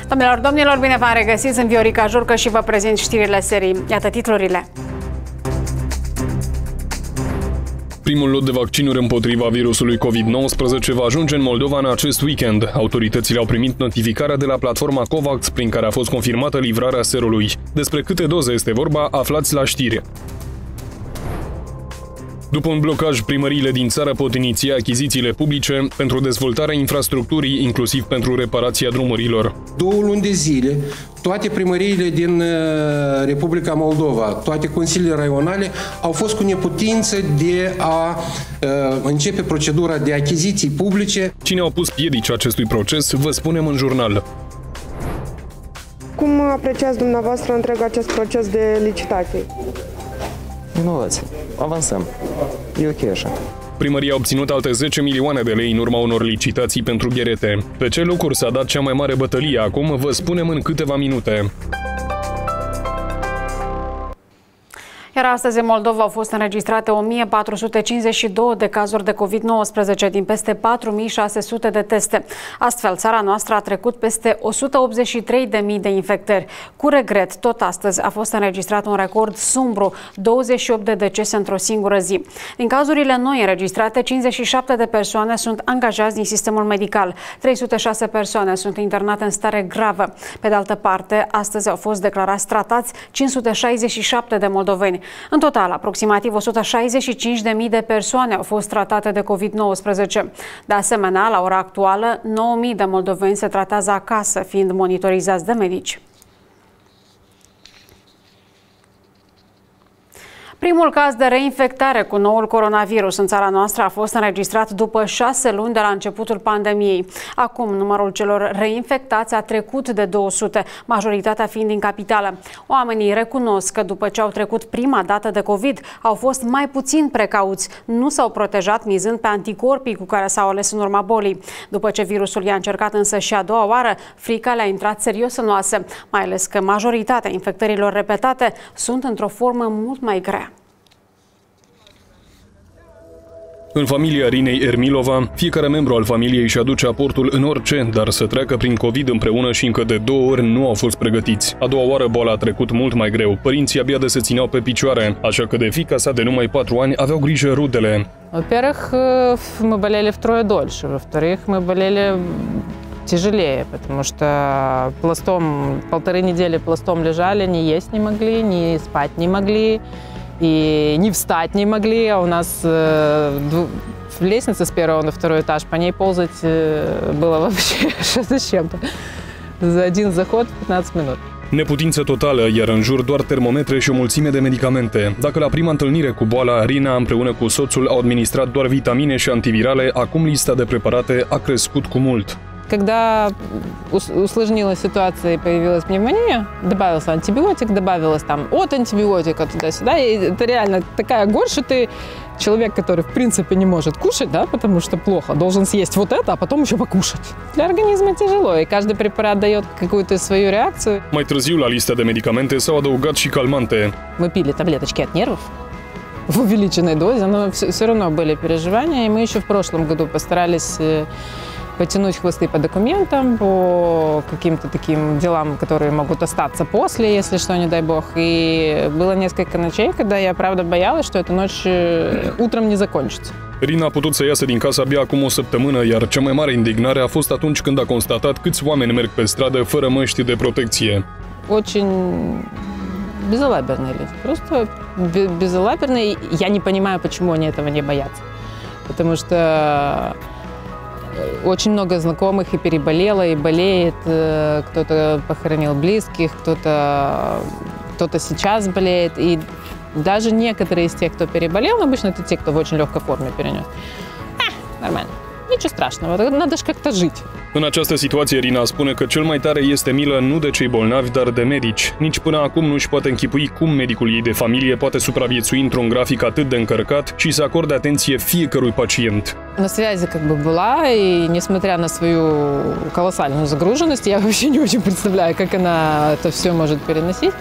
Doamnelor, domnilor, bine v-am regăsit, sunt Viorica Jurcă și vă prezint știrile serii. Iată titlurile. Primul lot de vaccinuri împotriva virusului COVID-19 va ajunge în Moldova în acest weekend. Autoritățile au primit notificarea de la platforma COVAX, prin care a fost confirmată livrarea serului. Despre câte doze este vorba, aflați la știri. După un blocaj, primăriile din țară pot iniția achizițiile publice pentru dezvoltarea infrastructurii, inclusiv pentru reparația drumurilor. 2 luni de zile, toate primăriile din Republica Moldova, toate consiliile raionale au fost cu neputință de a începe procedura de achiziții publice. Cine au pus piedici acestui proces, vă spunem în jurnal. Cum apreciați dumneavoastră întreg acest proces de licitații? Minunat. Avansăm. E ok așa. Primăria a obținut alte 10 milioane de lei în urma unor licitații pentru gherete. Pe ce locuri s-a dat cea mai mare bătălie acum, vă spunem în câteva minute. Iar astăzi în Moldova au fost înregistrate 1452 de cazuri de COVID-19 din peste 4600 de teste. Astfel, țara noastră a trecut peste 183.000 de infectări. Cu regret, tot astăzi a fost înregistrat un record sumbru, 28 de decese într-o singură zi. Din cazurile noi înregistrate, 57 de persoane sunt angajați din sistemul medical. 306 persoane sunt internate în stare gravă. Pe de altă parte, astăzi au fost declarați tratați 567 de moldoveni. În total, aproximativ 165.000 de persoane au fost tratate de COVID-19. De asemenea, la ora actuală, 9.000 de moldoveni se tratează acasă, fiind monitorizați de medici. Primul caz de reinfectare cu noul coronavirus în țara noastră a fost înregistrat după 6 luni de la începutul pandemiei. Acum, numărul celor reinfectați a trecut de 200, majoritatea fiind din capitală. Oamenii recunosc că după ce au trecut prima dată de COVID, au fost mai puțin precauți, nu s-au protejat mizând pe anticorpii cu care s-au ales în urma bolii. După ce virusul i-a încercat însă și a doua oară, frica le-a intrat serios în oase, mai ales că majoritatea infectărilor repetate sunt într-o formă mult mai grea. În familia Rinei Ermilova, fiecare membru al familiei își aduce aportul în orice, dar să treacă prin COVID împreună și încă de 2 ori nu au fost pregătiți. A doua oară boala a trecut mult mai greu. Părinții abia de se țineau pe picioare, așa că de fiica sa de numai 4 ani aveau grijă rudele. Во-первых, мы болели втрое дольше. Во-вторых, мы болели тяжелее, потому что пластом, 1,5 недели пластом лежали, ни есть не могли, ни спать не могли. И не встать не могли, а у нас лестница с 1-го на 2-й этаж, по ней ползать было вообще что-то с чем-то. За один заход 15 минут. Neputință totală, iar în jur doar termometre și o mulțime de medicamente. Dacă la prima întâlnire cu boala, Rina împreună cu soțul au administrat doar vitamine și antivirale, acum lista de preparate a crescut cu mult. Когда усложнилась ситуация и появилась пневмония, добавился антибиотик, добавилось там от антибиотика туда-сюда. И это реально такая горечь, что ты человек, который в принципе не может кушать, да, потому что плохо, должен съесть вот это, а потом еще покушать. Для организма тяжело, и каждый препарат дает какую-то свою реакцию. Mai târziu, la lista de medicamente s-au adăugat și calmante. Мы пили таблеточки от нервов в увеличенной дозе, но все равно были переживания, и мы еще в прошлом году постарались потянуть хвосты по документам, по каким-то таким делам, которые могут остаться после, если что, не дай бог. И было несколько ночей, когда я, правда, боялась, что эта ночь утром не закончится. Rina a putut să iasă din casă abia acum o săptămână, iar cea mai mare indignare a fost atunci când a constatat câți oameni merg pe stradă fără măști de protecție. Очень безалаберные люди, просто безалаберные. Я не понимаю, почему они этого не боятся. Потому что очень много знакомых и переболело, и болеет. Кто-то похоронил близких, кто-то сейчас болеет. И даже некоторые из тех, кто переболел, обычно это те, кто в очень легкой форме перенес. Нормально. Niciun страшного, надо ж как-то жить. În această situație, Rina spune că cel mai tare este milă nu de cei bolnavi, dar de medici. Nici până acum nu își poate închipui cum medicul ei de familie poate supraviețui într-un grafic atât de încărcat și să acorde atenție fiecărui pacient. На связи как бы была, и несмотря на свою колоссальную загруженность, я вообще не очень представляю, как она это все может переносить.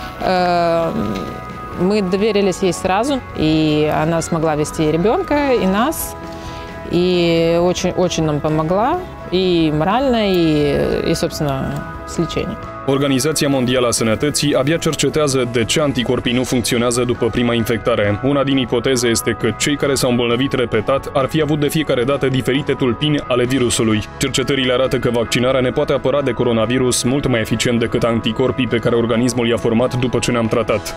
Мы доверились ей сразу, и она смогла вести и ребенка, и нас. И очень нам помогла. и морально, и собственно, с лечением. Organizația Mondială a Sănătății abia cercetează de ce anticorpii nu funcționează după prima infectare. Una din ipoteze este că cei care s-au îmbolnăvit repetat ar fi avut de fiecare dată diferite tulpini ale virusului. Cercetările arată că vaccinarea ne poate apăra de coronavirus mult mai eficient decât anticorpii pe care organismul i-a format după ce ne-am tratat.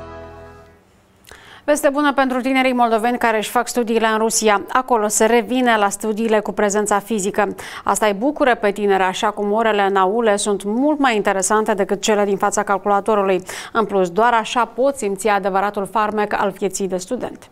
Veste bună pentru tinerii moldoveni care își fac studiile în Rusia. Acolo se revine la studiile cu prezența fizică. Asta îi bucură pe tineri, așa cum orele în aule sunt mult mai interesante decât cele din fața calculatorului. În plus, doar așa pot simți adevăratul farmec al vieții de student.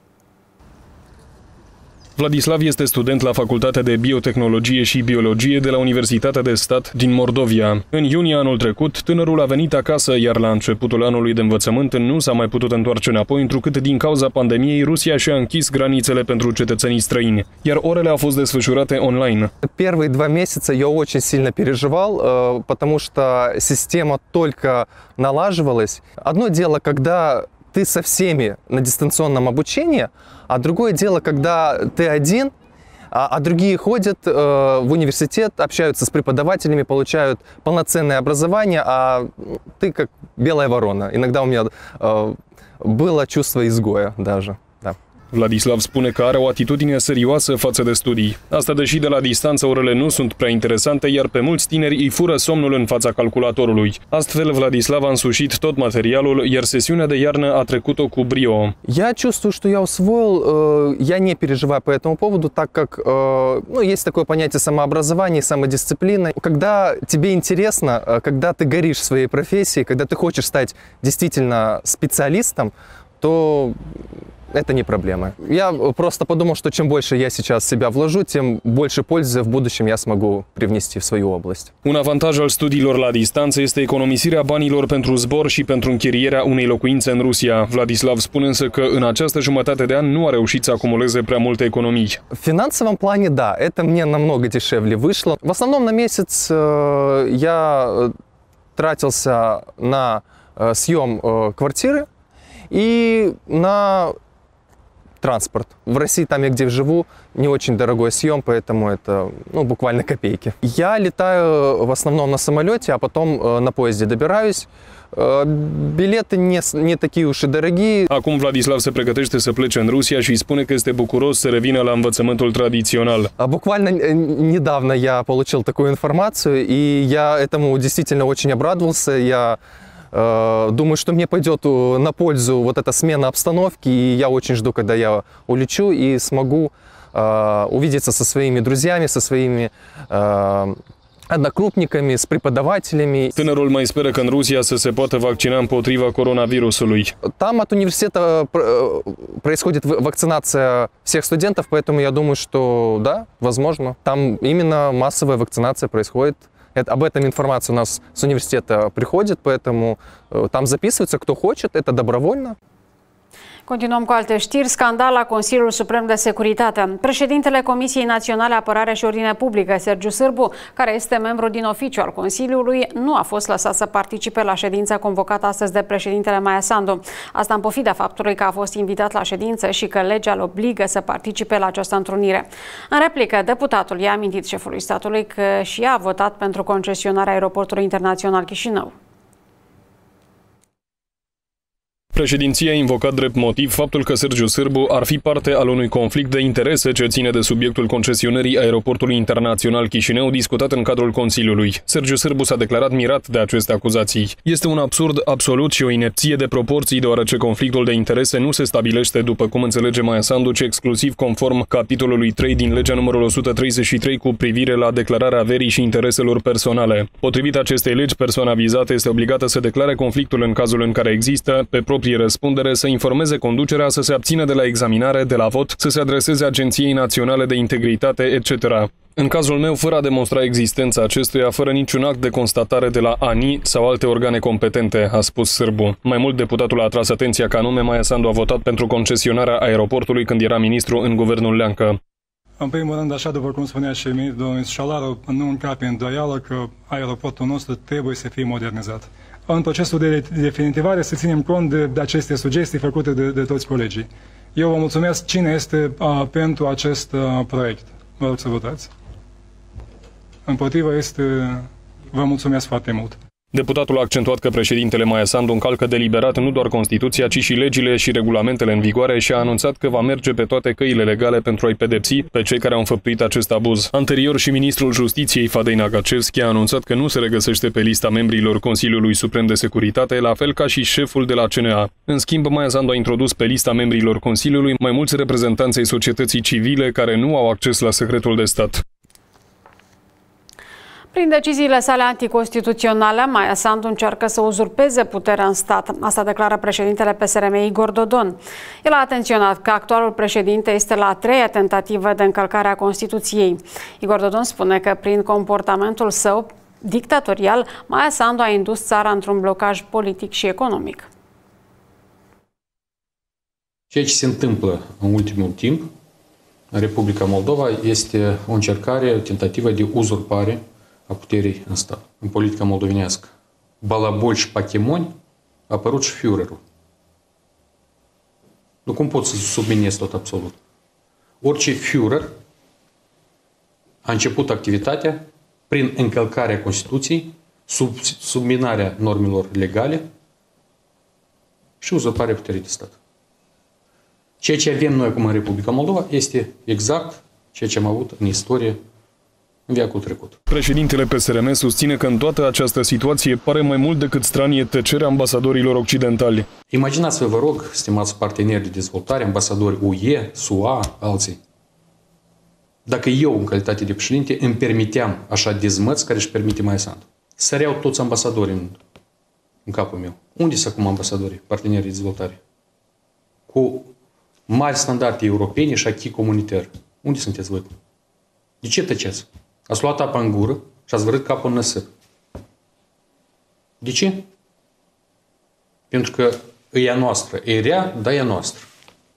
Vladislav este student la Facultatea de Biotehnologie și Biologie de la Universitatea de Stat din Mordovia. În iunie anul trecut, tânărul a venit acasă, iar la începutul anului de învățământ nu s-a mai putut întoarce înapoi, întrucât din cauza pandemiei Rusia și-a închis granițele pentru cetățenii străini, iar orele au fost desfășurate online. Первые 2 месяца я очень сильно переживал, потому что система только налаживалась. Одно дело, когда ты со всеми на дистанционном обучении, а другое дело, когда ты один, а другие ходят в университет, общаются с преподавателями, получают полноценное образование, а ты как белая ворона. Иногда у меня было чувство изгоя даже. Да. Vladislav spune că are o atitudine serioasă față de studii. Asta deși de la distanță orele nu sunt prea interesante, iar pe mulți tineri îi fură somnul în fața calculatorului. Astfel, Vladislav a însușit tot materialul, iar sesiunea de iarnă a trecut-o cu brio. Я чувствую, что я усвоил, я не переживаю по этому поводу, так как есть такое понятие самообразования, самодисциплины. Когда тебе интересно, когда ты горишь своей профессией, когда ты хочешь стать действительно специалистом, то это не проблема. Я просто подумал, что чем больше я сейчас себя вложу, тем больше пользы в будущем я смогу привнести в свою область. Un avantaj al studiilor la distanță este economisirea banilor pentru zbor și pentru închirierea unei locuințe în Rusia. Vladislav spune însă că în această jumătate de an nu a reușit să acumuleze prea multe economii. В финансовом плане, да, это мне намного дешевле вышло. В основном на месяц я тратился на съем квартиры и на транспорт. В России, там я где живу, не очень дорогой съем, поэтому это буквально копейки. Я летаю в основном на самолете, а потом на поезде добираюсь. Билеты не такие уж и дорогие. Acum Vladislav se pregătește să plece în Rusia și spune că este bucuros să revină la învățământul tradițional. Буквально недавно я получил такую информацию, и я этому действительно очень обрадовался. Я думаю, что мне пойдет на пользу вот эта смена обстановки, и я очень жду, когда я улечу и смогу увидеться со своими друзьями, со своими однокрупниками, с преподавателями. Tânărul mai speră că în Rusia să se poată vaccina împotriva coronavirusului. Там от университета происходит вакцинация всех студентов, поэтому я думаю, что да, возможно. Там именно массовая вакцинация происходит. Об этом информация у нас с университета приходит, поэтому там записывается, кто хочет, это добровольно. Continuăm cu alte știri. Scandal la Consiliul Suprem de Securitate. Președintele Comisiei Naționale Apărare și Ordine Publică, Sergiu Sârbu, care este membru din oficiu al Consiliului, nu a fost lăsat să participe la ședința convocată astăzi de președintele Maia Sandu. Asta în pofida faptului că a fost invitat la ședință și că legea îl obligă să participe la această întrunire. În replică, deputatul i-a amintit șefului statului că și ea a votat pentru concesionarea aeroportului internațional Chișinău. Președinția a invocat drept motiv faptul că Sergiu Sârbu ar fi parte al unui conflict de interese ce ține de subiectul concesionării aeroportului internațional Chișinău discutat în cadrul Consiliului. Sergiu Sârbu s-a declarat mirat de aceste acuzații. Este un absurd absolut și o inepție de proporții, deoarece conflictul de interese nu se stabilește, după cum înțelege Maia Sandu, ci exclusiv conform capitolului 3 din legea numărul 133 cu privire la declararea averii și intereselor personale. Potrivit acestei legi, persoana vizată este obligată să declare conflictul în cazul în care există, pe proprie răspundere, să informeze conducerea, să se abțină de la examinare, de la vot, să se adreseze Agenției Naționale de Integritate, etc. În cazul meu, fără a demonstra existența acestuia, fără niciun act de constatare de la ANI sau alte organe competente, a spus Sârbu. Mai mult, deputatul a atras atenția că anume Maia Sandu a votat pentru concesionarea aeroportului când era ministru în guvernul Leancă. În primul rând, așa după cum spunea și domnul Șalaru, nu încape îndoială că aeroportul nostru trebuie să fie modernizat. În procesul de definitivare să ținem cont de aceste sugestii făcute de toți colegii. Eu vă mulțumesc. Cine este pentru acest proiect? Vă rog să votați. împotrivă este vă mulțumesc foarte mult. Deputatul a accentuat că președintele Maia Sandu încalcă deliberat nu doar Constituția, ci și legile și regulamentele în vigoare și a anunțat că va merge pe toate căile legale pentru a-i pedepsi pe cei care au înfăptuit acest abuz. Anterior și ministrul Justiției Fadei Nagacevski a anunțat că nu se regăsește pe lista membrilor Consiliului Suprem de Securitate, la fel ca și șeful de la CNA. În schimb, Maia Sandu a introdus pe lista membrilor Consiliului mai mulți reprezentanți ai societății civile care nu au acces la secretul de stat. Prin deciziile sale anticonstituționale, Maia Sandu încearcă să uzurpeze puterea în stat. Asta declară președintele PSRM Igor Dodon. El a atenționat că actualul președinte este la a treia tentativă de încălcare a Constituției. Igor Dodon spune că prin comportamentul său dictatorial, Maia Sandu a indus țara într-un blocaj politic și economic. Ceea ce se întâmplă în ultimul timp în Republica Moldova este o încercare, o tentativă de uzurpare a puterii în stat, în politica moldovenească. Balabol și pachemoni a apărut și Führerul. Nu cum pot să subminez tot absolut. Orice Führer a început activitatea prin încălcarea Constituției, subminarea normelor legale și uzurparea puterii de stat. Ceea ce avem noi acum în Republica Moldova este exact ceea ce am avut în istorie în veacul trecut. Președintele PSRM susține că în toată această situație pare mai mult decât stranie tăcerea ambasadorilor occidentali. Imaginați-vă, vă rog, stimați parteneri de dezvoltare, ambasadori UE, SUA, alții. Dacă eu, în calitate de președinte, îmi permiteam așa dezmăți care își permite Maia Sandu, săreau toți ambasadorii în capul meu. Unde sunt acum ambasadorii, partenerii de dezvoltare? Cu mari standarde europene și acquis comunitar. Unde sunteți voi? De ce tăceți? Ați luat apa în gură și ați vărât capul în năsăp. De ce? Pentru că e a noastră. E rea, dar e a noastră.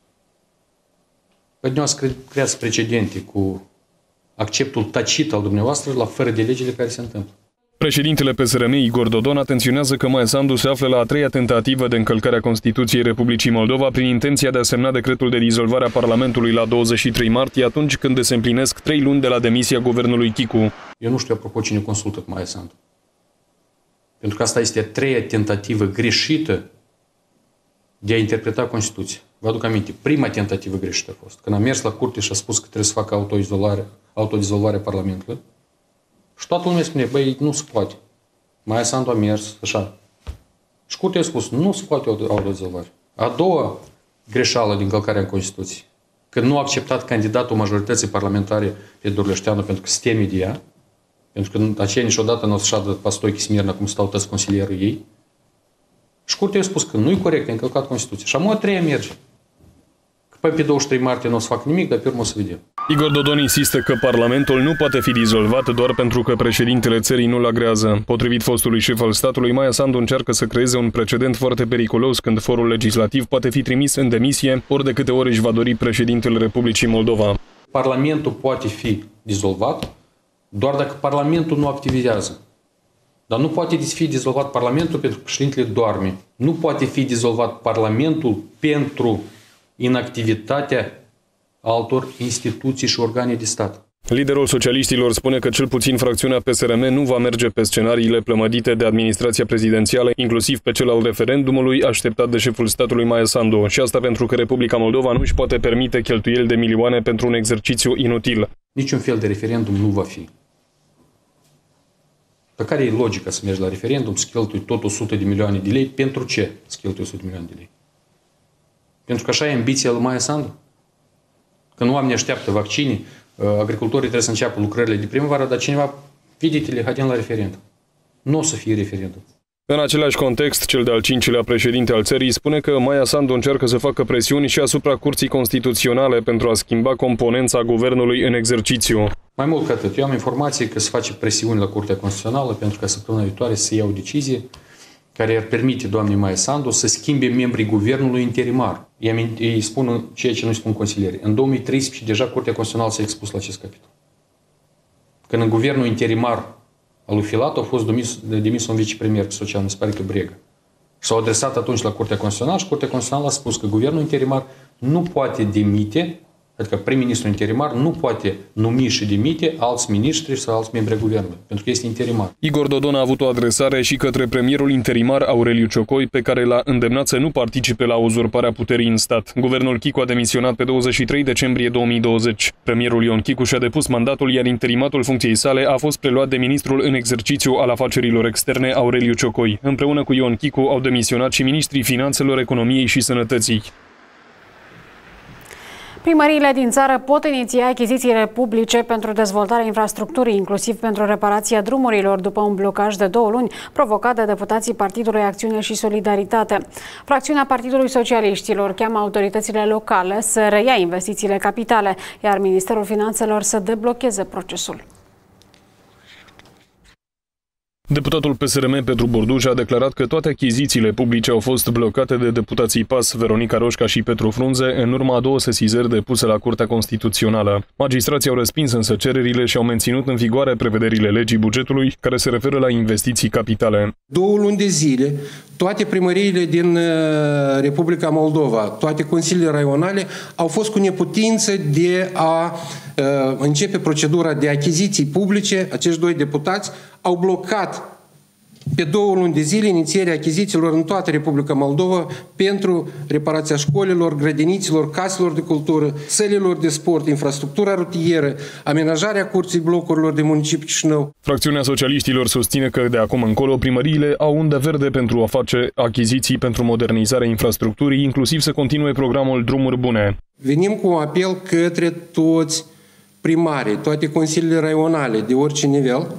Păi dumneavoastră creați precedente cu acceptul tacit al dumneavoastră la fără de legile care se întâmplă. Președintele PSRM Igor Dodon atenționează că Maia Sandu se află la a treia tentativă de încălcare a Constituției Republicii Moldova prin intenția de a semna decretul de dizolvare a Parlamentului la 23 martie, atunci când se împlinesc 3 luni de la demisia guvernului Chicu. Eu nu știu apropo cine consultă cu Maia Sandu. Pentru că asta este a treia tentativă greșită de a interpreta Constituția. Vă aduc aminte, prima tentativă greșită a fost când a mers la curte și a spus că trebuie să facă autodizolvarea Parlamentului. Și toată lumea spune, băi, nu se poate. Maia Sandu a mers, așa. Și curtea a spus, nu se poate autodizolvare. A doua greșeală din încălcarea în Constituție, când nu a acceptat candidatul majorității parlamentare pe Dorleșteanu pentru că se teme de ea, pentru că aceea niciodată nu o să șadă Pastoichi Smirna cum stau toți consilierii ei. Și curtea a spus că nu e corect, a încălcat Constituția. Și a treia merge. Că pe 23 martie nu o să fac nimic, dar pe urmă o să vedem. Igor Dodon insistă că Parlamentul nu poate fi dizolvat doar pentru că președintele țării nu-l agrează. Potrivit fostului șef al statului, Maia Sandu încearcă să creeze un precedent foarte periculos când forul legislativ poate fi trimis în demisie ori de câte ori își va dori președintele Republicii Moldova. Parlamentul poate fi dizolvat doar dacă Parlamentul nu activizează. Dar nu poate fi dizolvat Parlamentul pentru că președintele doarme. Nu poate fi dizolvat Parlamentul pentru inactivitatea altor instituții și organe de stat. Liderul socialiștilor spune că cel puțin fracțiunea PSRM nu va merge pe scenariile plămădite de administrația prezidențială, inclusiv pe cel al referendumului așteptat de șeful statului Maia Sandu. Și asta pentru că Republica Moldova nu își poate permite cheltuieli de milioane pentru un exercițiu inutil. Niciun fel de referendum nu va fi. Dar care e logica să mergi la referendum, să cheltui tot 100 de milioane de lei? Pentru ce să cheltui 100 de milioane de lei? Pentru că așa e ambiția lui Maia Sandu? Când oamenii așteaptă vaccini, agricultorii trebuie să înceapă lucrările de primăvară, dar cineva, vidite-le, haidem la referendum. Nu o să fie referendum. În același context, cel de-al 5-lea președinte al țării spune că Maia Sandu încearcă să facă presiuni și asupra Curții Constituționale pentru a schimba componența guvernului în exercițiu. Mai mult ca atât, eu am informații că se face presiuni la Curtea Constituțională pentru ca săptămâna viitoare să ia o decizie care ar permite doamnei Maia Sandu să schimbe membrii guvernului interimar. Ei spun ceea ce nu spun consilierii. În 2013 deja Curtea Constituțională s-a expus la acest capitol. Când în guvernul interimar al lui Filat a fost demis un vicepremier social, mi se pare că Brega. S-au adresat atunci la Curtea Constituțională și Curtea Constituțională a spus că guvernul interimar nu poate demite Adică prim-ministrul interimar nu poate numi și dimite alți miniștri sau alți membri ai guvernului, pentru că este interimar. Igor Dodon a avut o adresare și către premierul interimar Aureliu Ciocoi, pe care l-a îndemnat să nu participe la uzurparea puterii în stat. Guvernul Chicu a demisionat pe 23 decembrie 2020. Premierul Ion Chicu și-a depus mandatul, iar interimatul funcției sale a fost preluat de ministrul în exercițiu al afacerilor externe Aureliu Ciocoi. Împreună cu Ion Chicu au demisionat și ministrii finanțelor, economiei și sănătății. Primăriile din țară pot iniția achizițiile publice pentru dezvoltarea infrastructurii, inclusiv pentru reparația drumurilor, după un blocaj de 2 luni provocat de deputații Partidului Acțiune și Solidaritate. Fracțiunea Partidului Socialiștilor cheamă autoritățile locale să reia investițiile capitale, iar Ministerul Finanțelor să deblocheze procesul. Deputatul PSRM Petru Borduș a declarat că toate achizițiile publice au fost blocate de deputații PAS Veronica Roșca și Petru Frunze în urma a 2 sesizări depuse la Curtea Constituțională. Magistrații au respins însă cererile și au menținut în vigoare prevederile legii bugetului care se referă la investiții capitale. 2 luni de zile, toate primăriile din Republica Moldova, toate consiliile raionale au fost cu neputință de a începe procedura de achiziții publice. Acești 2 deputați au blocat pe 2 luni de zile inițierea achizițiilor în toată Republica Moldova pentru reparația școlilor, grădiniților, caselor de cultură, sălilor de sport, infrastructura rutieră, amenajarea curții blocurilor de municipiu Chișinău. Fracțiunea Socialiștilor susține că de acum încolo primăriile au undă verde pentru a face achiziții pentru modernizarea infrastructurii, inclusiv să continue programul Drumuri Bune. Venim cu un apel către toți primarii, toate consiliile raionale de orice nivel,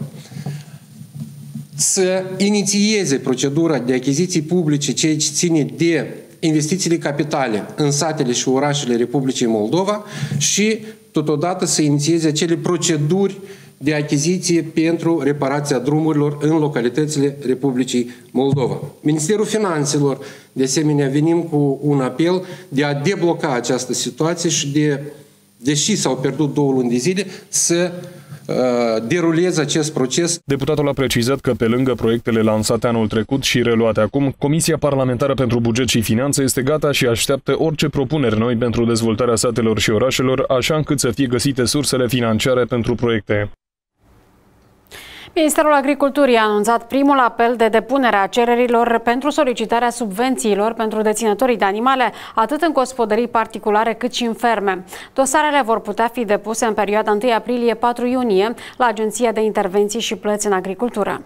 să inițieze procedura de achiziții publice, ceea ce ține de investițiile capitale în satele și orașele Republicii Moldova și totodată să inițieze acele proceduri de achiziție pentru reparația drumurilor în localitățile Republicii Moldova. Ministerul Finanțelor, de asemenea, venim cu un apel de a debloca această situație și deși s-au pierdut 2 luni de zile, să deruleze acest proces. Deputatul a precizat că pe lângă proiectele lansate anul trecut și reluate acum, Comisia Parlamentară pentru Buget și Finanțe este gata și așteaptă orice propuneri noi pentru dezvoltarea satelor și orașelor, așa încât să fie găsite sursele financiare pentru proiecte. Ministerul Agriculturii a anunțat primul apel de depunere a cererilor pentru solicitarea subvențiilor pentru deținătorii de animale, atât în gospodării particulare cât și în ferme. Dosarele vor putea fi depuse în perioada 1 aprilie-4 iunie la Agenția de Intervenții și Plăți în Agricultură.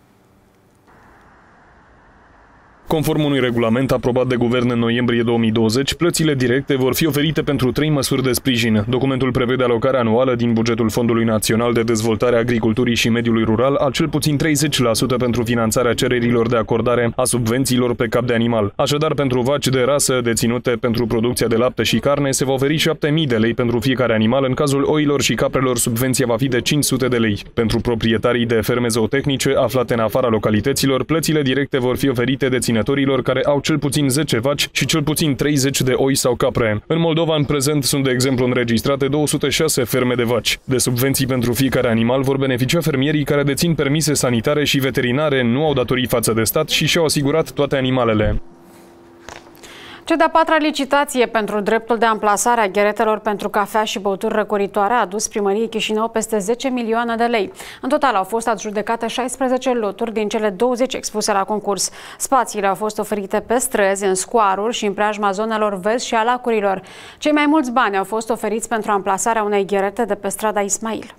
Conform unui regulament aprobat de guvern în noiembrie 2020, plățile directe vor fi oferite pentru 3 măsuri de sprijin. Documentul prevede alocarea anuală din bugetul Fondului Național de Dezvoltare a Agriculturii și Mediului Rural a cel puțin 30% pentru finanțarea cererilor de acordare a subvențiilor pe cap de animal. Așadar, pentru vaci de rasă deținute pentru producția de lapte și carne, se va oferi 7.000 de lei pentru fiecare animal. În cazul oilor și caprelor, subvenția va fi de 500 de lei. Pentru proprietarii de ferme zootehnice aflate în afara localităților, plățile directe vor fi oferite deținătorilor care au cel puțin 10 vaci și cel puțin 30 de oi sau capre. În Moldova, în prezent, sunt de exemplu înregistrate 206 ferme de vaci. De subvenții pentru fiecare animal vor beneficia fermierii care dețin permise sanitare și veterinare, nu au datorii față de stat și și-au asigurat toate animalele. Cea de-a 4-a licitație pentru dreptul de amplasare a gheretelor pentru cafea și băuturi răcoritoare a adus primăriei Chișinău peste 10 milioane de lei. În total au fost adjudecate 16 loturi din cele 20 expuse la concurs. Spațiile au fost oferite pe străzi, în scoaruri și în preajma zonelor verzi și a lacurilor. Cei mai mulți bani au fost oferiți pentru amplasarea unei gherete de pe strada Ismail.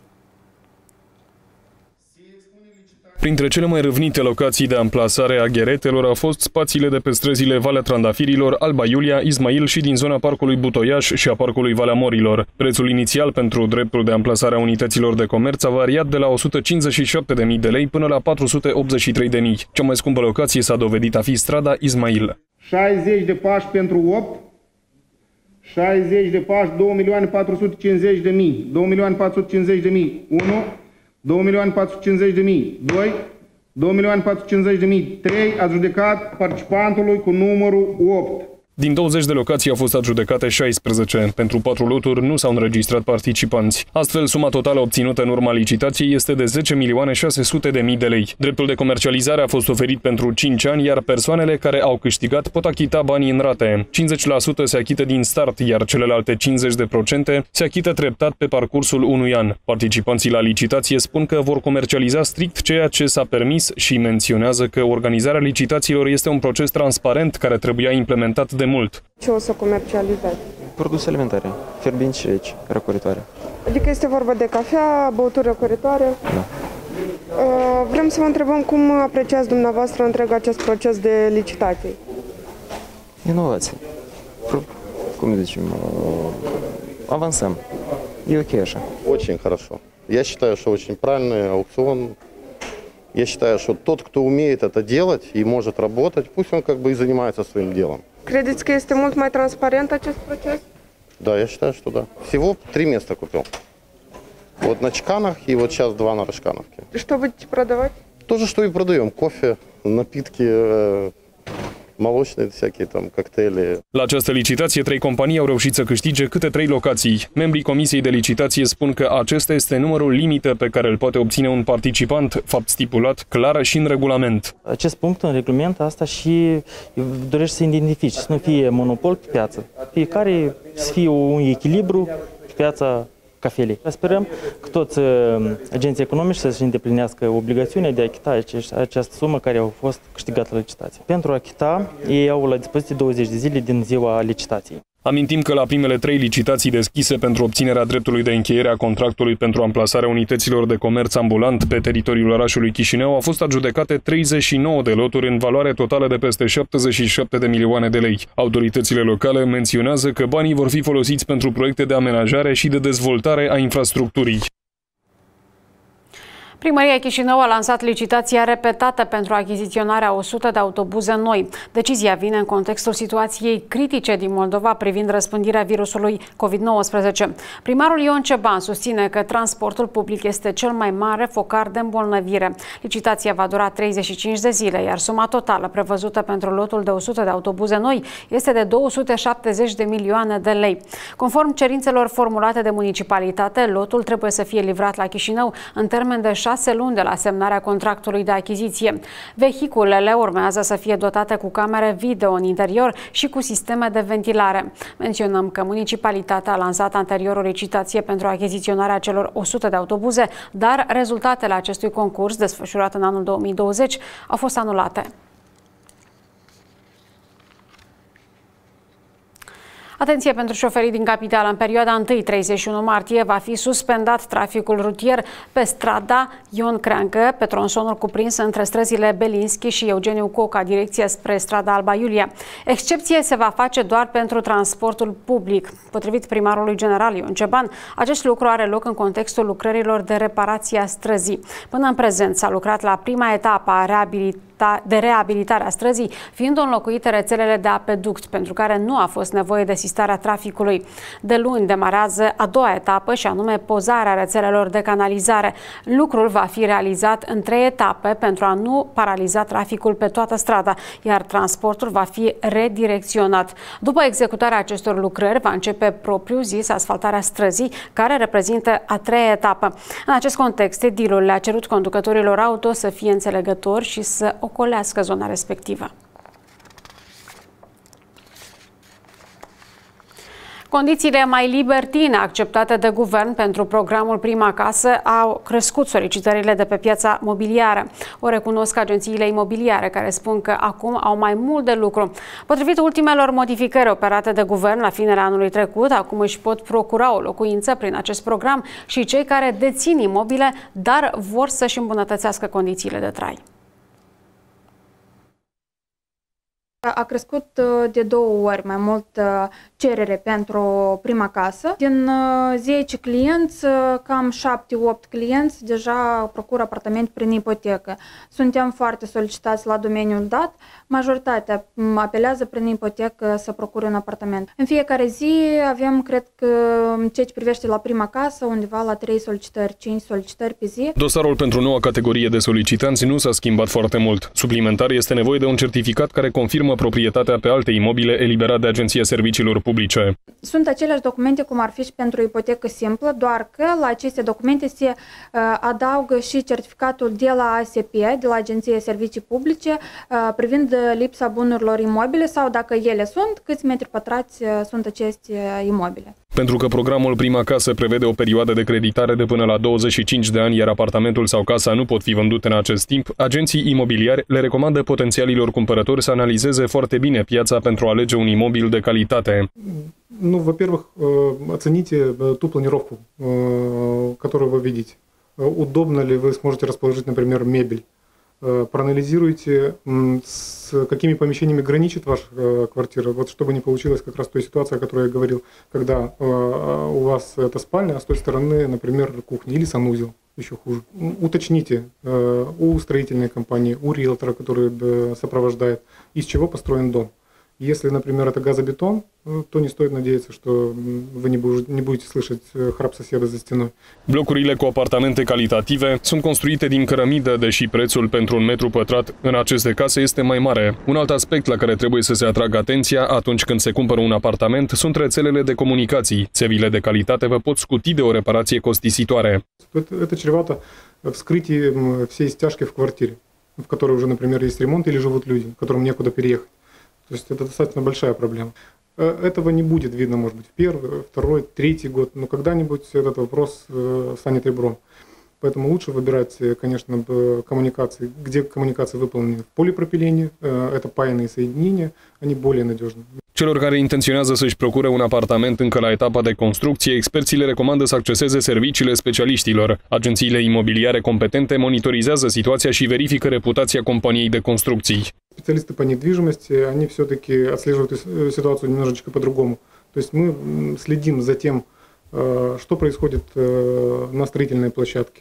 Printre cele mai râvnite locații de amplasare a gheretelor au fost spațiile de pe străzile Valea Trandafirilor, Alba Iulia, Ismail și din zona Parcului Butoiaș și a Parcului Valea Morilor. Prețul inițial pentru dreptul de amplasare a unităților de comerț a variat de la 157.000 de lei până la 483.000. Cea mai scumpă locație s-a dovedit a fi strada Ismail. 60 de pași pentru 8, 60 de pași, 2.450.000, 2.450.000, 1, 2.450.000, 2, 2.450.000, 3, adjudecat participantului cu numărul 8. Din 20 de locații au fost adjudecate 16. Pentru 4 loturi nu s-au înregistrat participanți. Astfel, suma totală obținută în urma licitației este de 10.600.000 de lei. Dreptul de comercializare a fost oferit pentru 5 ani, iar persoanele care au câștigat pot achita banii în rate. 50% se achită din start, iar celelalte 50% se achită treptat pe parcursul unui an. Participanții la licitație spun că vor comercializa strict ceea ce s-a permis și menționează că organizarea licitațiilor este un proces transparent care trebuia implementat de mult. Ce o să comercializați? Produse alimentare, fierbinți și reci, răcoritoare. Adică este vorba de cafea, băuturi răcoritoare? Da. Vrem să vă întrebăm cum apreciați dumneavoastră întreg acest proces de licitații? Inovații. Cum zicem, avansăm. E ok așa. Очень хорошо. Я считаю, что очень правильный аукцион. Я считаю, что тот, кто умеет это делать и может работать, пусть он как бы и занимается своим делом. Credeți că este mult mai transparent acest proces? Да, я считаю, что да. Всего 3 места купил. Вот на Чканах и вот сейчас 2 на Рожкановке. И что будете продавать? То же, что и продаем. Кофе, напитки, молочные всякие там коктейли. La această licitație, 3 companii au reușit să câștige câte 3 locații. Membrii Comisiei de Licitație spun că acesta este numărul limită pe care îl poate obține un participant, fapt stipulat clar și în regulament. Acest punct în regulament asta și dorește să identifice, să nu fie monopol pe piață. Fiecare să fie un echilibru pe piața cafelei. Sperăm că toți agenții economici să-și îndeplinească obligațiunea de a achita această sumă care a fost câștigată la licitație. Pentru a achita, ei au la dispoziție 20 de zile din ziua licitației. Amintim că la primele 3 licitații deschise pentru obținerea dreptului de încheiere a contractului pentru amplasarea unităților de comerț ambulant pe teritoriul orașului Chișinău au fost adjudecate 39 de loturi în valoare totală de peste 77 de milioane de lei. Autoritățile locale menționează că banii vor fi folosiți pentru proiecte de amenajare și de dezvoltare a infrastructurii. Primăria Chișinău a lansat licitația repetată pentru achiziționarea 100 de autobuze noi. Decizia vine în contextul situației critice din Moldova privind răspândirea virusului COVID-19. Primarul Ion Ceban susține că transportul public este cel mai mare focar de îmbolnăvire. Licitația va dura 35 de zile, iar suma totală prevăzută pentru lotul de 100 de autobuze noi este de 270 de milioane de lei. Conform cerințelor formulate de municipalitate, lotul trebuie să fie livrat la Chișinău în termen de 6 luni de la semnarea contractului de achiziție. Vehiculele urmează să fie dotate cu camere video în interior și cu sisteme de ventilare. Menționăm că municipalitatea a lansat anterior o licitație pentru achiziționarea celor 100 de autobuze, dar rezultatele acestui concurs, desfășurat în anul 2020, au fost anulate. Atenție pentru șoferii din capitală. În perioada 1-31 martie va fi suspendat traficul rutier pe strada Ion Creangă, pe tronsonul cuprins între străzile Belinski și Eugeniu Coca, direcția spre strada Alba Iulia. Excepție se va face doar pentru transportul public. Potrivit primarului general Ion Ceban, acest lucru are loc în contextul lucrărilor de reparație a străzii. Până în prezent s-a lucrat la prima etapă de reabilitare a străzii, fiind înlocuite rețelele de apeduct, pentru care nu a fost nevoie de sistarea traficului. De luni demarează a doua etapă, și anume pozarea rețelelor de canalizare. Lucrul va fi realizat în 3 etape pentru a nu paraliza traficul pe toată strada, iar transportul va fi redirecționat. După executarea acestor lucrări, va începe propriu-zis asfaltarea străzii, care reprezintă a 3-a etapă. În acest context, edilul le-a cerut conducătorilor auto să fie înțelegători și să ocolească zona respectivă. Condițiile mai libertine acceptate de guvern pentru programul Prima Casă au crescut solicitările de pe piața mobiliară. O recunosc agențiile imobiliare, care spun că acum au mai mult de lucru. Potrivit ultimelor modificări operate de guvern la finele anului trecut, acum își pot procura o locuință prin acest program și cei care dețin imobile, dar vor să-și îmbunătățească condițiile de trai. A crescut de 2 ori mai mult cerere pentru prima casă. Din 10 clienți, cam 7-8 clienți deja procură apartament prin ipotecă. Suntem foarte solicitați la domeniul dat. Majoritatea apelează prin ipotecă să procure un apartament. În fiecare zi avem, cred că, ceea ce privește la prima casă, undeva la 3 solicitări, 5 solicitări pe zi. Dosarul pentru noua categorie de solicitanți nu s-a schimbat foarte mult. Suplimentar este nevoie de un certificat care confirmă proprietatea pe alte imobile eliberat de Agenția Serviciilor Publice. Sunt aceleași documente cum ar fi și pentru ipotecă simplă, doar că la aceste documente se adaugă și certificatul de la ASP, de la Agenția Servicii Publice, privind lipsa bunurilor imobile sau, dacă ele sunt, câți metri pătrați sunt aceste imobile. Pentru că programul Prima Casă prevede o perioadă de creditare de până la 25 de ani, iar apartamentul sau casa nu pot fi vândute în acest timp, agenții imobiliari le recomandă potențialilor cumpărători să analizeze foarte bine piața pentru a alege un imobil de calitate. Ну, во-первых, оцените ту планировку, которую вы видите. Удобно ли вы сможете расположить, например, мебель? Проанализируйте, с какими помещениями граничит ваша квартира, вот чтобы не получилось как раз той ситуации, о которой я говорил, когда у вас это спальня, а с той стороны, например, кухня или санузел, еще хуже. Уточните у строительной компании, у риэлтора, который сопровождает, из чего построен дом. Если, например, это газобетон, то не стоит надеяться, что вы не будете слышать храп соседа за стеной. Blocurile cu apartamente calitative sunt construite din cărămidă, deși prețul pentru un metru pătrat în aceste case este mai mare. Un alt aspect la care trebuie să se atragă atenția atunci când se cumpără un apartament sunt rețelele de comunicații. Țevile de calitate vă pot scuti de o reparație costisitoare. Это чревато вскрытием всей стяжки в квартире, в которой уже, например, есть ремонт или живут люди, которым некуда переехать. То есть это достаточно большая проблема. Этого не будет видно, может быть, в первый, второй, третий год, но когда-нибудь этот вопрос станет ребром. Поэтому лучше выбирать, конечно, коммуникации, где коммуникации выполнены в полипропилене, это паянные соединения, они более надежны. Celor care intenționează să-și procure un apartament încă la etapa de construcție, experții le recomandă să acceseze serviciile specialiștilor. Agențiile imobiliare competente monitorizează situația și verifică reputația companiei de construcții. Специалисты по недвижимости, они все-таки отслеживают ситуацию немножечко по-другому. То есть мы следим за тем, что происходит на строительной площадке.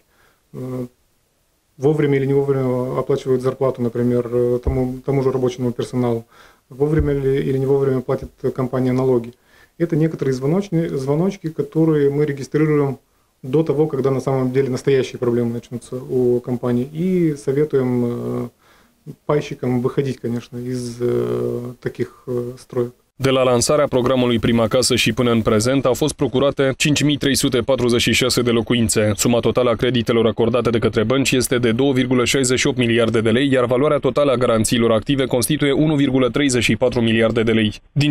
Вовремя или не вовремя оплачивают зарплату, например, тому же рабочему персоналу. Вовремя или не вовремя платит компания налоги. Это некоторые звоночки, которые мы регистрируем до того, когда на самом деле настоящие проблемы начнутся у компании. И советуем пайщикам выходить, конечно, из таких строек. De la lansarea programului Prima Casă și până în prezent au fost procurate 5.346 de locuințe. Suma totală a creditelor acordate de către bănci este de 2,68 miliarde de lei, iar valoarea totală a garanțiilor active constituie 1,34 miliarde de lei. Din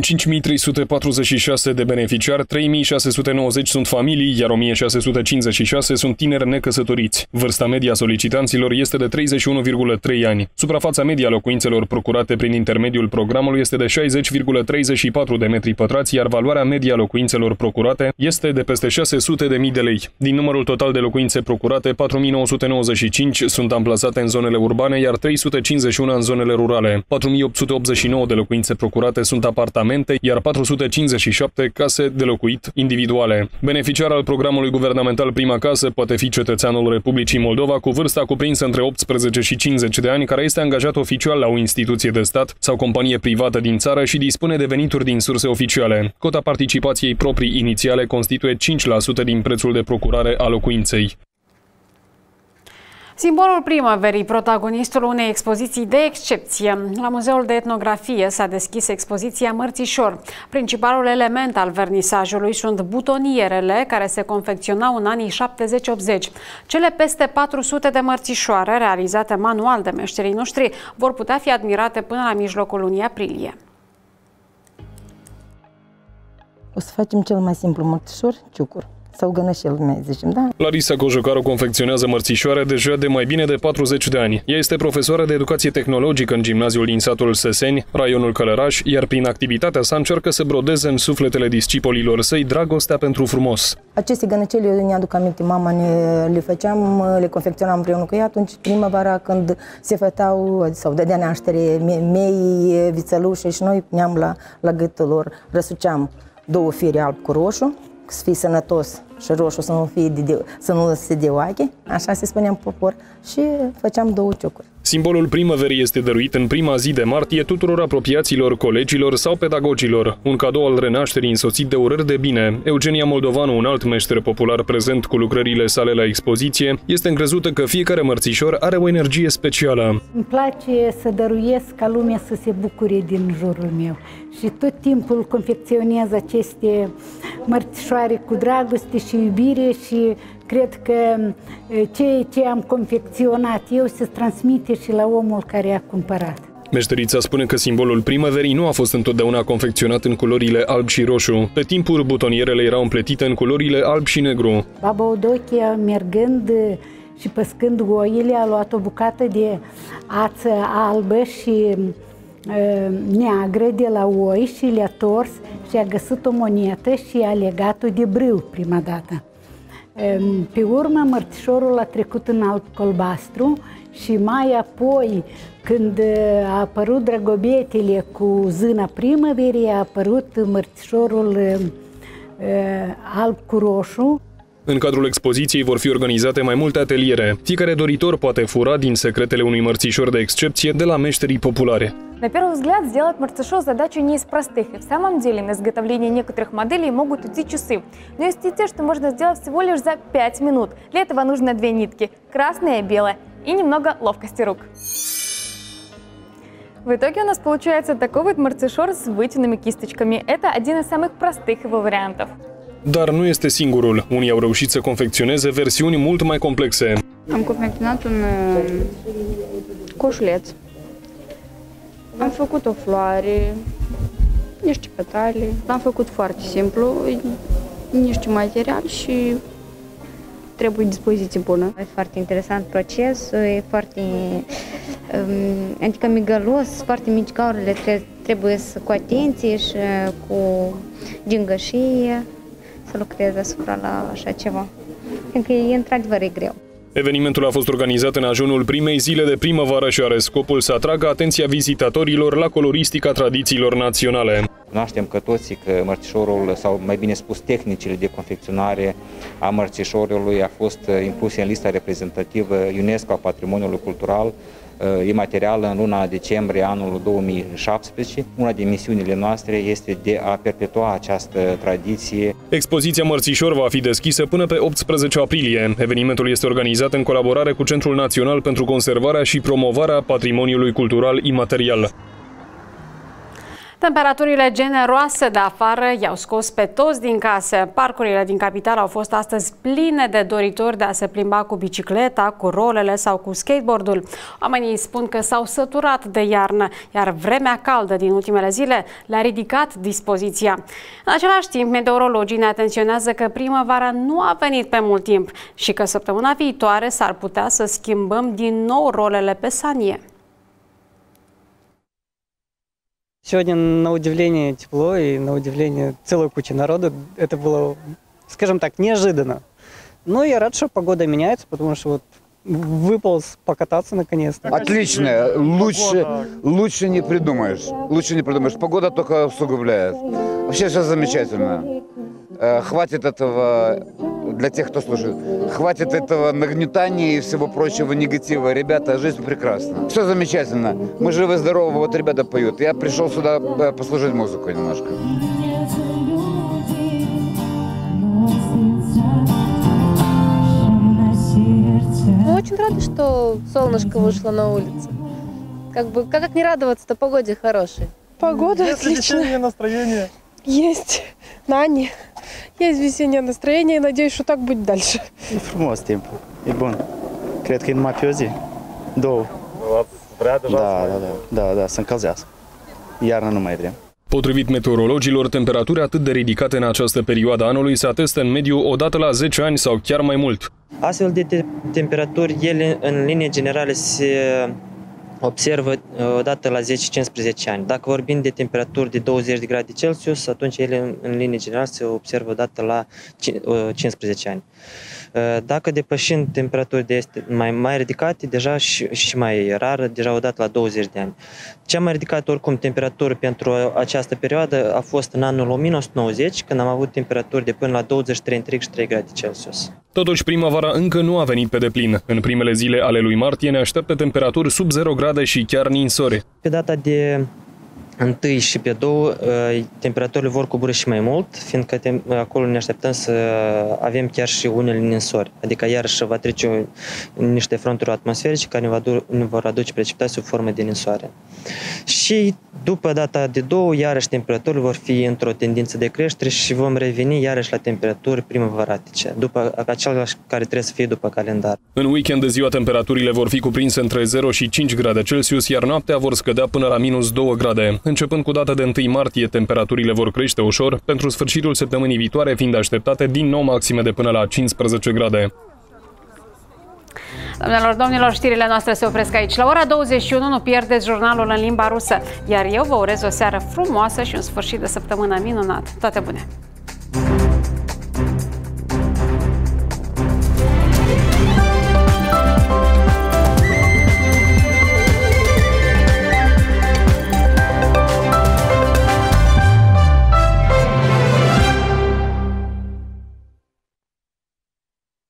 5.346 de beneficiari, 3.690 sunt familii, iar 1.656 sunt tineri necăsătoriți. Vârsta media a solicitanților este de 31,3 ani. Suprafața media a locuințelor procurate prin intermediul programului este de 60,34 de metri pătrați, iar valoarea media a locuințelor procurate este de peste 600.000 de lei. Din numărul total de locuințe procurate, 4.995 sunt amplasate în zonele urbane, iar 351 în zonele rurale. 4.889 de locuințe procurate sunt apartamente, iar 457 case de locuit individuale. Beneficiar al programului guvernamental Prima Casă poate fi cetățeanul Republicii Moldova cu vârsta cuprinsă între 18 și 50 de ani, care este angajat oficial la o instituție de stat sau companie privată din țară și dispune de venituri din surse oficiale. Cota participației proprii inițiale constituie 5% din prețul de procurare a locuinței. Simbolul primăverii, protagonistul unei expoziții de excepție. La Muzeul de Etnografie s-a deschis expoziția Mărțișor. Principalul element al vernisajului sunt butonierele care se confecționau în anii 70-80. Cele peste 400 de mărțișoare realizate manual de meșterii noștri vor putea fi admirate până la mijlocul lunii aprilie. O să facem cel mai simplu mărțișor, ciucur. Sau gănășel, mai zicem, da? Larisa Cojocaru confecționează mărțișoare deja de mai bine de 40 de ani. Ea este profesoară de educație tehnologică în gimnaziul din satul Seseni, raionul Călăraș, iar prin activitatea sa încearcă să brodeze în sufletele discipolilor săi dragostea pentru frumos. Aceste gănăcele, eu ne-aduc aminte, mama le făceam, le confecționam împreună cu ea atunci, primăvara, când se făteau sau dădea naștere mei, vițălușe și noi puneam la gâtul lor, răsuceam 2 fire alb cu roșu, să fie sănătos și roșu să nu se dea oache, așa se spunea în popor, și făceam 2 ciucuri. Simbolul primăverii este dăruit în prima zi de martie tuturor apropiaților, colegilor sau pedagogilor. Un cadou al renașterii însoțit de urări de bine. Eugenia Moldovanu, un alt meșter popular prezent cu lucrările sale la expoziție, este încrezătă că fiecare mărțișor are o energie specială. Îmi place să dăruiesc ca lumea să se bucure din jurul meu și tot timpul confecționez aceste mărțișoare cu dragoste și iubire și cred că ceea ce am confecționat eu se transmite și la omul care a cumpărat. Meșterița spune că simbolul primăverii nu a fost întotdeauna confecționat în culorile alb și roșu. Pe timpuri, butonierele erau împletite în culorile alb și negru. Baba Odochia, mergând și păscând oile, a luat o bucată de ață albă și neagră de la oi și le-a tors și a găsit o monetă și a legat-o de brâu prima dată. Pe urmă, mărțișorul a trecut în alb-colbastru și mai apoi, când a apărut dragobetele cu zâna primăverii, a apărut mărțișorul alb cu roșu. În cadrul expoziției vor fi organizate mai multe ateliere. Fiecare doritor poate fura din secretele unui mărțișor de excepție de la meșterii populare. На первый взгляд, сделать мартышо задача не из простых, и в самом деле на изготовление некоторых моделей могут уйти часы. Но есть и те, что можно сделать всего лишь за 5 минут. Для этого нужно 2 нитки, красная и белая, и немного ловкости рук. В итоге у нас получается такой вот мартышор с вытянутыми кисточками. Это один из самых простых его вариантов. Dar nu este singurul. Unii au reușit să confecționeze versiuni mult mai complexe. Am confecționat un coșuleț. Am făcut o floare, niște petale. L-am făcut foarte simplu, niște materiali și trebuie dispoziție bună. E foarte interesant procesul, e foarte adică migălos, foarte mici gaurile trebuie să cu atenție și cu gingășie să lucrez asupra la așa ceva. Pentru că e într-adevăr greu. Evenimentul a fost organizat în ajunul primei zile de primăvară și are scopul să atragă atenția vizitatorilor la coloristica tradițiilor naționale. Cunoaștem că toții că mărțișorul, sau mai bine spus tehnicile de confecționare a mărțișorului a fost incluse în lista reprezentativă UNESCO a Patrimoniului Cultural imaterial în luna decembrie anul 2017. Una din misiunile noastre este de a perpetua această tradiție. Expoziția Mărțișor va fi deschisă până pe 18 aprilie. Evenimentul este organizat în colaborare cu Centrul Național pentru Conservarea și Promovarea Patrimoniului Cultural Imaterial. Temperaturile generoase de afară i-au scos pe toți din case. Parcurile din capitală au fost astăzi pline de doritori de a se plimba cu bicicleta, cu rolele sau cu skateboardul. Oamenii spun că s-au săturat de iarnă, iar vremea caldă din ultimele zile le-a ridicat dispoziția. În același timp, meteorologii ne atenționează că primăvara nu a venit pe mult timp și că săptămâna viitoare s-ar putea să schimbăm din nou rolele pe sanie. Сегодня, на удивление, тепло и, на удивление, целая куча народу. Это было, скажем так, неожиданно. Но я рад, что погода меняется, потому что вот выполз покататься наконец-то. Отлично. Лучше не придумаешь. Лучше не придумаешь. Погода только усугубляет. Вообще все замечательно. Хватит этого, для тех, кто слушает, хватит этого нагнетания и всего прочего негатива. Ребята, жизнь прекрасна. Все замечательно. Мы живы-здоровы, вот ребята поют. Я пришел сюда послушать музыку немножко. Мы очень рады, что солнышко вышло на улице. Как не радоваться-то погоде хорошей? Погода отличная. Есть весеннее настроение? Есть. Nani, есть весеннее настроение и надеюсь, что так будет дальше. E frumos timpul, e bun. Cred că e numai pe o zi, două. Vrea deja da, să încălzească. Iarna nu mai e vrem. Potrivit meteorologilor, temperaturi atât de ridicate în această perioadă anului se atestă în mediu o dată la 10 ani sau chiar mai mult. Astfel de temperaturi, ele în linie generale se observă odată la 10-15 ani. Dacă vorbim de temperaturi de 20 de grade Celsius, atunci ele în linie generală se observă odată la 15 ani. Dacă depășind temperaturi de mai ridicate, deja și mai rară, deja odată la 20 de ani. Cea mai ridicată oricum temperatură pentru această perioadă a fost în anul 1990, când am avut temperaturi de până la 23,3 grade Celsius. Totuși, primăvara încă nu a venit pe deplin. În primele zile ale lui martie ne așteaptă temperaturi sub 0 grade și chiar ninsori. Pe data de 1 și pe 2, temperaturile vor coborî și mai mult, fiindcă acolo ne așteptăm să avem chiar și unele ninsori. Adică iarăși va trece niște fronturi atmosferice care ne vor aduce precipitații sub formă de ninsoare. Și după data de 2, iarăși temperaturile vor fi într-o tendință de creștere și vom reveni iarăși la temperaturi primăvaratice, după același care trebuie să fie după calendar. În weekend de ziua temperaturile vor fi cuprinse între 0 și 5 grade Celsius, iar noaptea vor scădea până la minus 2 grade. Începând cu data de 1 martie, temperaturile vor crește ușor, pentru sfârșitul săptămânii viitoare fiind așteptate din nou maxime de până la 15 grade. Doamnelor, domnilor, știrile noastre se opresc aici. La ora 21 nu pierdeți jurnalul în limba rusă, iar eu vă urez o seară frumoasă și un sfârșit de săptămână minunat. Toate bune!